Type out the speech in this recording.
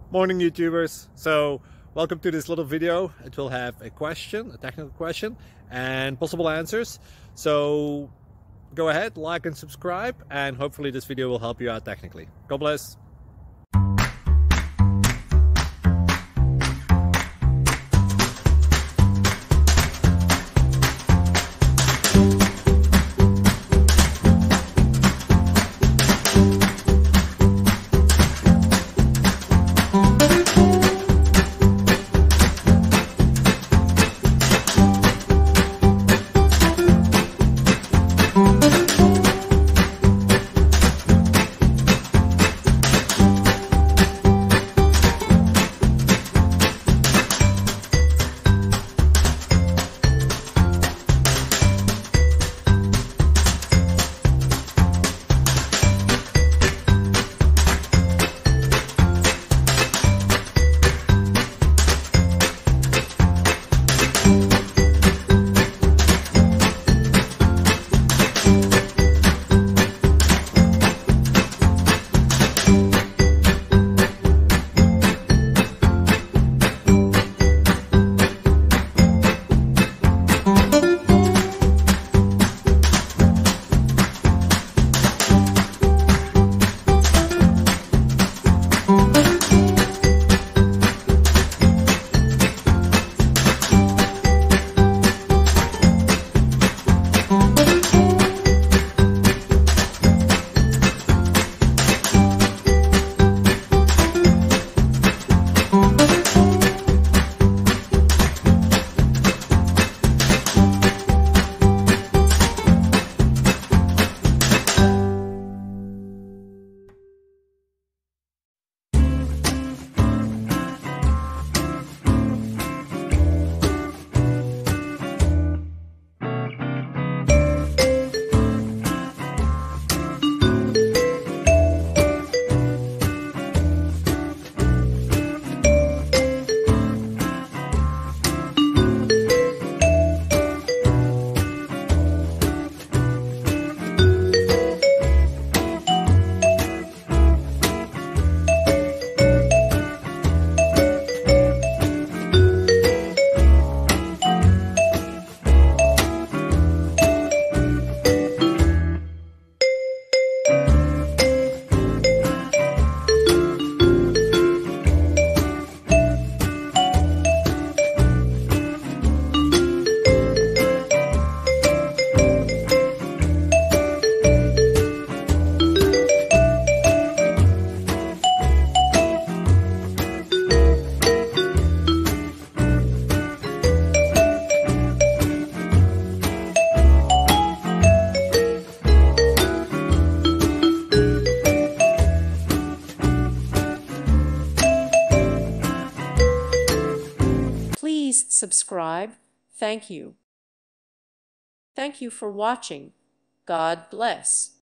Morning YouTubers. So welcome to this little video. It will have a question, a technical question, and possible answers. So go ahead, like and subscribe, and hopefully this video will help you out technically. God bless. Please subscribe. Thank you. Thank you for watching. God bless.